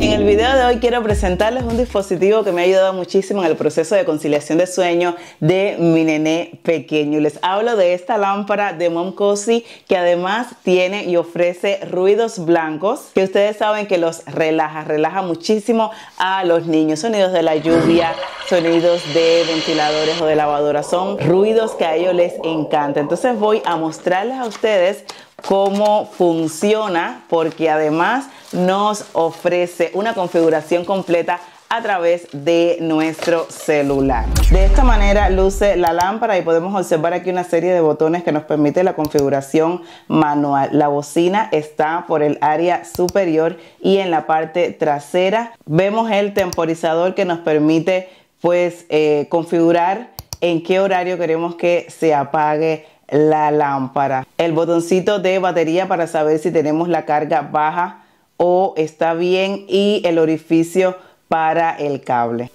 En el video de hoy quiero presentarles un dispositivo que me ha ayudado muchísimo en el proceso de conciliación de sueño de mi nené pequeño. Les hablo de esta lámpara de Mom Cozy, que además tiene y ofrece ruidos blancos que ustedes saben que los relaja muchísimo a los niños. Sonidos de la lluvia, sonidos de ventiladores o de lavadoras, son ruidos que a ellos les encanta. Entonces voy a mostrarles a ustedes cómo funciona, porque además nos ofrece una configuración completa a través de nuestro celular. De esta manera luce la lámpara y podemos observar aquí una serie de botones que nos permite la configuración manual. La bocina está por el área superior y en la parte trasera vemos el temporizador que nos permite configurar en qué horario queremos que se apague la lámpara. El botoncito de batería para saber si tenemos la carga baja o está bien, y el orificio para el cable.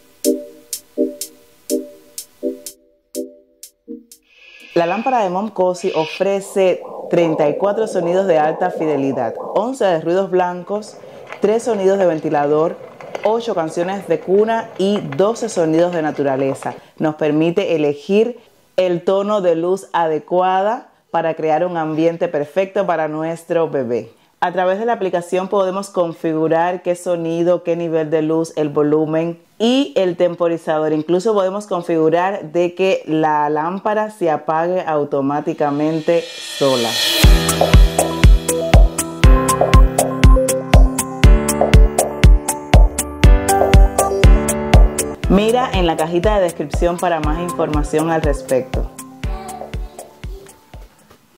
La lámpara de Mom Cozy ofrece 34 sonidos de alta fidelidad, 11 de ruidos blancos, 3 sonidos de ventilador, 8 canciones de cuna y 12 sonidos de naturaleza. Nos permite elegir el tono de luz adecuada para crear un ambiente perfecto para nuestro bebé. A través de la aplicación podemos configurar qué sonido, qué nivel de luz, el volumen y el temporizador. Incluso podemos configurar de que la lámpara se apague automáticamente sola. Mira en la cajita de descripción para más información al respecto.